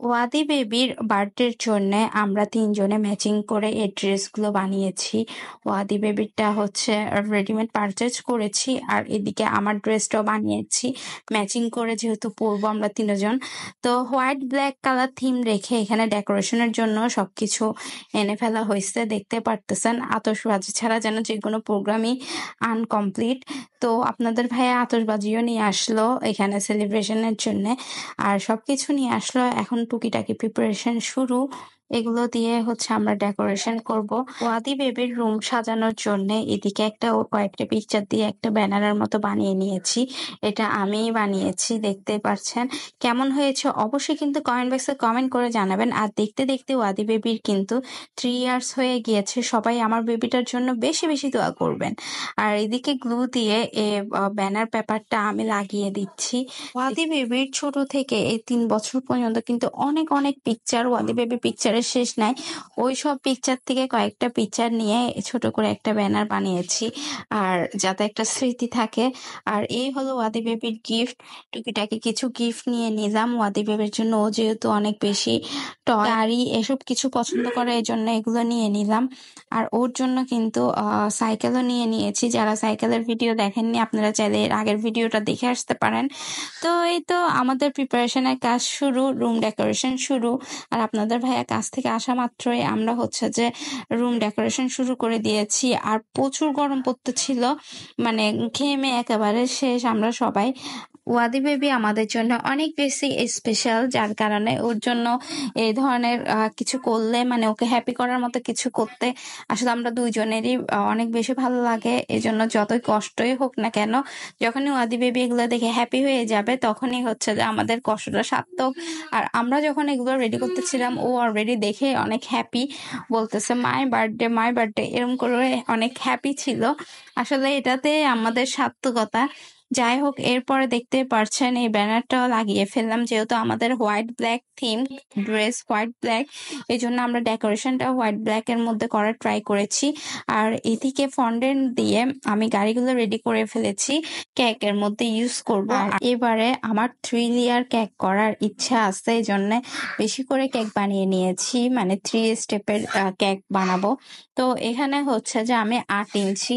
ওয়াদি বেবির বার্থডের জন্য আমরা তিনজনে ম্যাচিং করে এই ড্রেসগুলো বানিয়েছি। ওয়াদি বেবিরটা হচ্ছে রেডিমেড পারচেজ করেছি, আর এদিকে আমার ড্রেসটাও বানিয়েছি ম্যাচিং করে, যেহেতু পরবো আমরা তিনজন। তো হোয়াইট ব্ল্যাক কালার থিম রেখে এখানে ডেকোরেশনের জন্য সবকিছু এনে ফেলা হয়েছে। দেখতে পারতেছেন আতশবাজি ছাড়া যেন যে কোনো প্রোগ্রামই আনকমপ্লিট। তো আপনাদের ভাইয়া আতশবাজিও নিয়ে আসলো এখানে সেলিব্রেশনের জন্য, আর সবকিছু নিয়ে আসলো। এখন টুকিটাকি প্রিপারেশন শুরু, এগুলো দিয়ে হচ্ছে আমরা ডেকোরেশন করব। ওয়াদি বেবির রুম সাজানোর জন্য এদিকে একটা ও কয়েকটা পিকচার দিয়ে একটা ব্যানারের মতো বানিয়ে নিয়েছি। এটা আমিই বানিয়েছি, দেখতে পাচ্ছেন। কেমন হয়েছে অবশ্যই কিন্তু কমেন্ট বক্সে কমেন্ট করে জানাবেন। আর দেখতে দেখতে ওয়াদি বেবির কিন্তু 3 ইয়ার্স হয়ে গিয়েছে। সবাই আমার বেবিটার জন্য বেশি বেশি দোয়া করবেন। আর এদিকে গ্লু দিয়ে ব্যানার পেপারটা আমি লাগিয়ে দিচ্ছি। ওয়াদি বেবির ছোট থেকে এই 3 বছর পর্যন্ত কিন্তু অনেক অনেক পিকচার, ওয়াদি বেবি পিকচারের শেষ নাই। ওই সব পিকচার থেকে কয়েকটা পিকচার নিয়ে ছোট করে একটা ব্যানার বানিয়েছি, আর যাতে একটা স্মৃতি থাকে। আর এই হলো ওয়াদি বেবির গিফট। টুকিটাকি কিছু গিফট নিয়ে নিলাম ওয়াদি বেবির জন্য। ও যেহেতু অনেক বেশি টয় গাড়ি এসব কিছু পছন্দ করে, এই জন্য এগুলো নিয়ে নিলাম। আর ওর জন্য কিন্তু সাইকেলও নিয়ে নিয়েছি। যারা সাইকেলের ভিডিও দেখেননি আপনারা চাইলে এর আগের ভিডিওটা দেখে আসতে পারেন। তো এই তো আমাদের প্রিপারেশনের কাজ শুরু, রুম ডেকোরেশন শুরু। আর আপনাদের ভাইয়া কাছ থেকে আসা মাত্রই আমরা হচ্ছে যে রুম ডেকোরেশন শুরু করে দিয়েছি। আর প্রচুর গরম পড়তেছিল, মানে ঘেমে একেবারে শেষ আমরা সবাই। ওয়াদি বেবি আমাদের জন্য অনেক বেশি স্পেশাল, যার কারণে ওর জন্য এই ধরনের কিছু করলে, মানে ওকে হ্যাপি করার মতো কিছু করতে আসলে আমরা দুইজনেরই অনেক বেশি ভালো লাগে। এই জন্য যতই কষ্টই হোক না কেন, যখনই ওয়াদি বেবি এগুলো দেখে হ্যাপি হয়ে যাবে তখনই হচ্ছে যে আমাদের কষ্টটা সার্থক। আর আমরা যখন এগুলো রেডি করতেছিলাম ও অলরেডি দেখে অনেক হ্যাপি, বলতেছে মাই বার্থডে মাই বার্থডে, এরকম করে অনেক হ্যাপি ছিল। আসলে এটাতে আমাদের সার্থকতা। যাই হোক, এরপরে দেখতে পারছেন এই ব্যানারটাও লাগিয়ে ফেললাম, যেহেতু আমাদের white black theme, dress white black, এই জন্য আমরা ডেকোরেশনটা হোয়াইট ব্ল্যাক এর মধ্যে করার ট্রাই করেছি। আর এদিকে ফন্ডেন্ট দিয়ে আমি গাড়িগুলো রেডি করে ফেলেছি, কেকের মধ্যে ইউজ করব। আর এবারে আমার 3 লেয়ার কেক করার ইচ্ছা আছে, এই জন্য বেশি করে কেক বানিয়ে নিয়েছি, মানে 3 স্টেপের কেক বানাবো। তো এখানে হচ্ছে যে আমি 8 ইঞ্চি,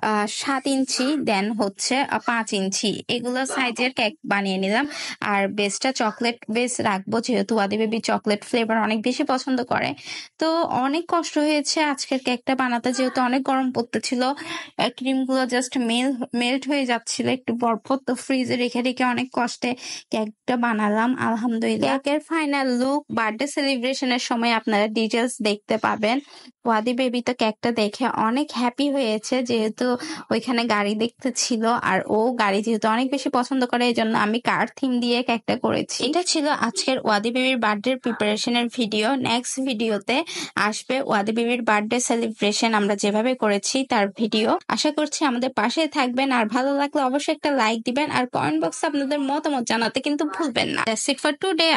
7 ইঞ্চি, দেন হচ্ছে 5 ইঞ্চি এগুলো সাইজের কেক বানিয়ে নিলাম। আর বেসটা চকলেট বেস রাখবো, যেহেতু ওয়াদি বেবি চকলেট ফ্লেভার অনেক বেশি পছন্দ করে। তো অনেক কষ্ট হয়েছে আজকের কেকটা বানাতে, যেহেতু অনেক গরম পড়তেছিল, ক্রিমগুলো জাস্ট মেল্ট হয়ে যাচ্ছিল একটু পরপর। তো ফ্রিজে রেখে রেখে অনেক কষ্টে কেকটা বানালাম আলহামদুলিল্লাহ। কেকের ফাইনাল লুক বার্থডে সেলিব্রেশনের সময় আপনারা ডিটেলস দেখতে পাবেন। ওয়াদি বেবি তো কেকটা দেখে অনেক হ্যাপি হয়েছে, যেহেতু ওইখানে গাড়ি দেখতে ছিল, আর ও গাড়ি যেহেতু অনেক বেশি পছন্দ করে, এই জন্য আমি কার থিম দিয়ে কেকটা করেছি। এটা ছিল আজকের ওয়াদি বেবির বার্থডে প্রিপারেশনের ভিডিও। নেক্সট ভিডিওতে আসবে ওয়াদি বেবির বার্থডে সেলিব্রেশন আমরা যেভাবে করেছি তার ভিডিও। আশা করছি আমাদের পাশে থাকবেন, আর ভালো লাগলে অবশ্যই একটা লাইক দিবেন, আর কমেন্ট বক্সে আপনাদের মতামত জানাতে কিন্তু ভুলবেন না। That's it for today.